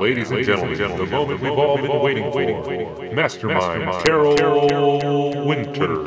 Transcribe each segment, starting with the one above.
ladies and gentlemen, the moment we've all been waiting for. Mastermind Carole Winter.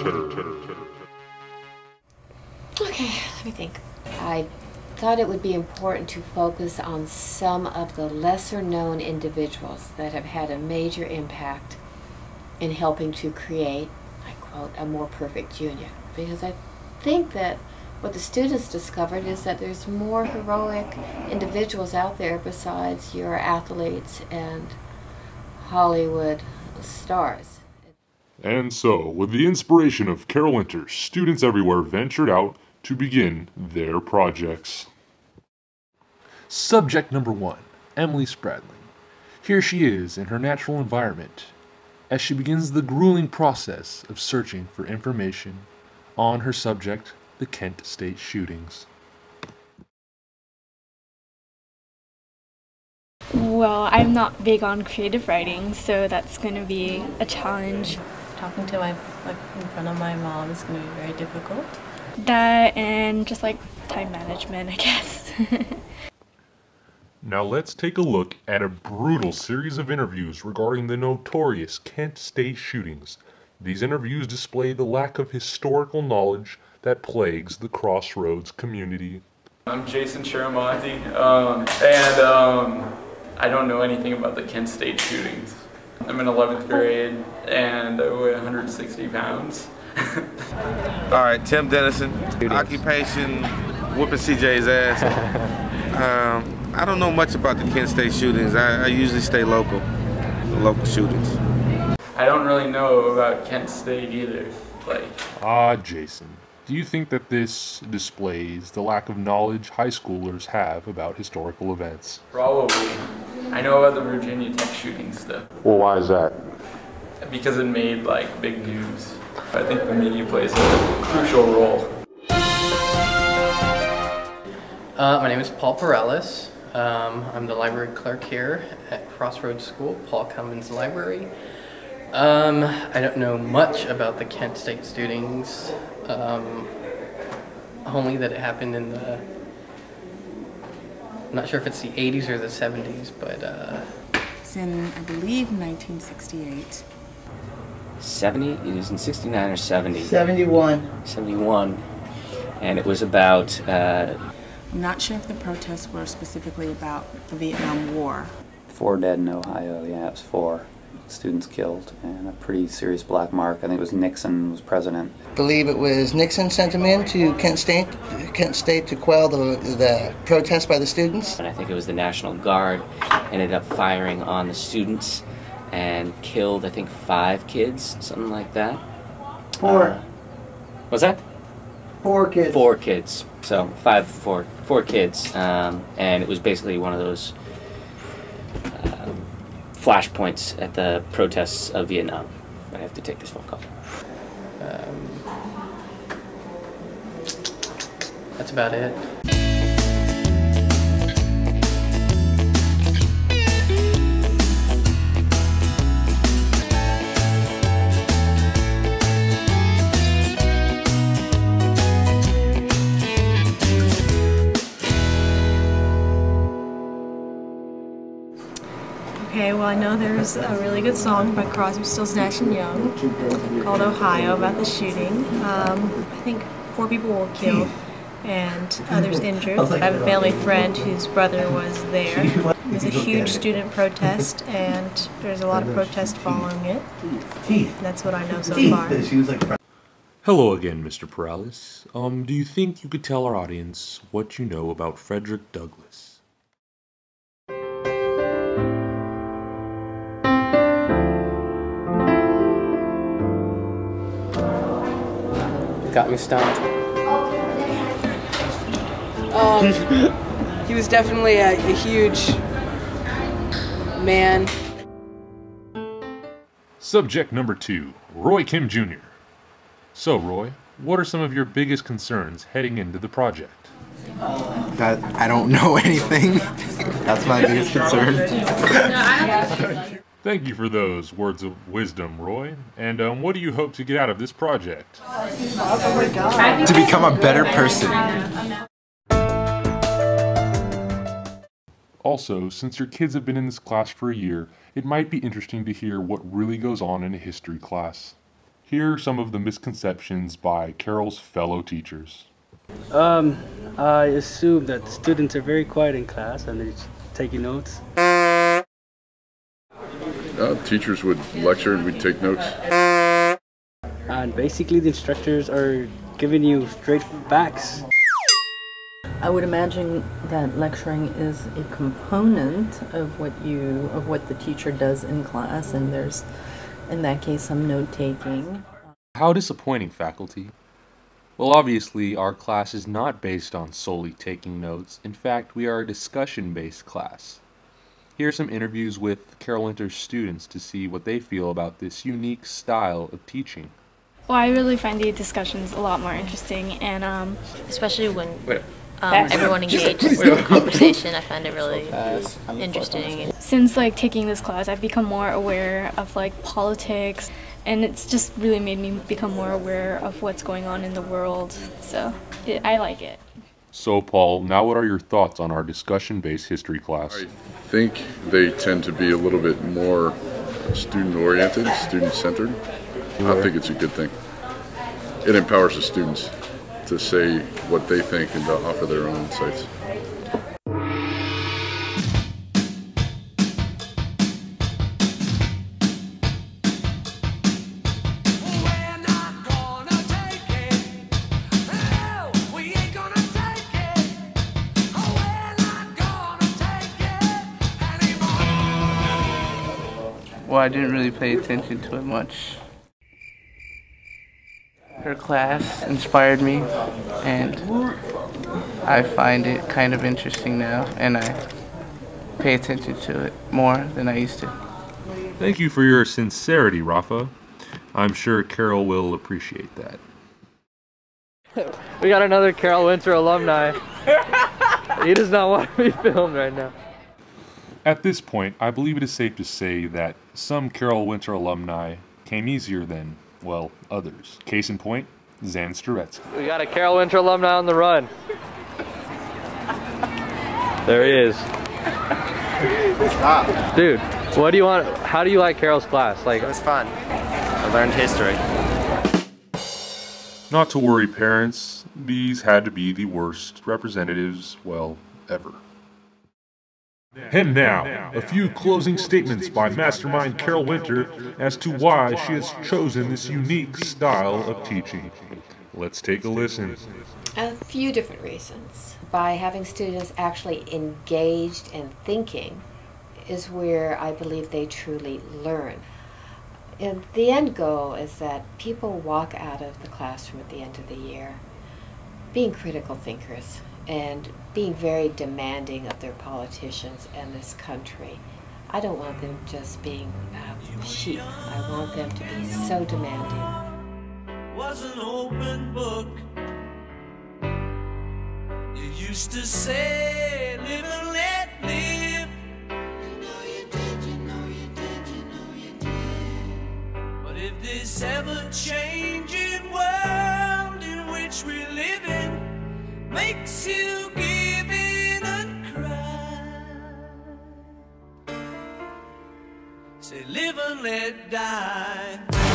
Okay, let me think. I thought it would be important to focus on some of the lesser-known individuals that have had a major impact in helping to create, I quote, a more perfect union. Because I think that what the students discovered is that there's more heroic individuals out there besides your athletes and Hollywood stars. And so, with the inspiration of Carole Winter, students everywhere ventured out to begin their projects. Subject number 1, Emily Spradling. Here she is in her natural environment as she begins the grueling process of searching for information on her subject, the Kent State shootings. Well, I'm not big on creative writing, so that's going to be a challenge. Talking to in front of my mom is going to be very difficult. That and just like time management, I guess. Now let's take a look at a brutal series of interviews regarding the notorious Kent State shootings. These interviews display the lack of historical knowledge that plagues the Crossroads community. I'm Jason Chiramonti, and I don't know anything about the Kent State shootings. I'm in 11th grade, and I weigh 160 pounds. All right, Tim Dennison, occupation, whooping CJ's ass. I don't know much about the Kent State shootings. I usually stay local, the local shootings. I don't really know about Kent State either. Jason, do you think that this displays the lack of knowledge high schoolers have about historical events? Probably. I know about the Virginia Tech shootings though. Well, why is that? Because it made big news. I think the media plays a crucial role. My name is Paul Perellis. I'm the library clerk here at Crossroads School, Paul Cummins Library. I don't know much about the Kent State shootings, only that it happened in the, I'm not sure if it's the 80s or the 70s, but it's in, I believe, 1968. 70? It was in 69 or 70? 71. 71. And it was about... I'm not sure if the protests were specifically about the Vietnam War. 4 dead in Ohio, yeah, it was 4 students killed, and a pretty serious black mark. I think it was Nixon was president. I believe it was Nixon sent him in to Kent State to quell the protest by the students. And I think it was the National Guard ended up firing on the students and killed, I think, 5 kids, something like that. 4. What's that? 4 kids. 4 kids. So 4 kids, and it was basically one of those flashpoints at the protests of Vietnam. I have to take this phone call. that's about it. Okay, well I know there's a really good song by Crosby, Stills, Nash & Young called Ohio about the shooting. I think 4 people were killed and others injured. I have a family friend whose brother was there. It was a huge student protest and there's a lot of protest following it. That's what I know so far. Hello again, Mr. Peralez. Do you think you could tell our audience what you know about Frederick Douglass? Got me stumped. He was definitely a huge man. Subject number 2, Roy Kim Jr. So, Roy, what are some of your biggest concerns heading into the project? That I don't know anything. That's my biggest concern. Thank you for those words of wisdom, Roy. And what do you hope to get out of this project? To become a better person. Also, since your kids have been in this class for a year, it might be interesting to hear what really goes on in a history class. Here are some of the misconceptions by Carole's fellow teachers. I assume that the students are very quiet in class and they're just taking notes. Teachers would lecture and we'd take notes. And basically the instructors are giving you straight facts. I would imagine that lecturing is a component of what the teacher does in class, and there's, in that case, some note-taking. How disappointing, faculty. Well, obviously, our class is not based on solely taking notes. In fact, we are a discussion-based class. Here are some interviews with Carole Winter's students to see what they feel about this unique style of teaching. Well, I really find the discussions a lot more interesting, and especially when everyone engages in the conversation, I find it really interesting. Since taking this class, I've become more aware of politics, and it's just really made me become more aware of what's going on in the world. So I like it. So, Paul, now what are your thoughts on our discussion-based history class? I think they tend to be a little bit more student-oriented, student-centered. I think it's a good thing. It empowers the students to say what they think and to offer their own insights. Well, I didn't really pay attention to it much. Her class inspired me, and I find it kind of interesting now, and I pay attention to it more than I used to. Thank you for your sincerity, Rafa. I'm sure Carole will appreciate that. We got another Carole Winter alumni. He does not want to be filmed right now. At this point, I believe it is safe to say that some Carole Winter alumni came easier than, well, others. Case in point, Zan Struretsky. We got a Carole Winter alumni on the run. There he is. Dude, what do you want? How do you like Carole's class? It was fun. I learned history. Not to worry, parents. These had to be the worst representatives, well, ever. And now, a few closing statements by Mastermind Carole Winter as to why she has chosen this unique style of teaching. Let's take a listen. A few different reasons. By having students actually engaged and thinking is where I believe they truly learn. And the end goal is that people walk out of the classroom at the end of the year being critical thinkers and being very demanding of their politicians and this country. I don't want them just being sheep. I want them to be so demanding. Was an open book. You used to say, live and let live. You know you did, you know you did, you know you did. But if this ever-changing world in which we live in makes you give in and cry, say live and let die.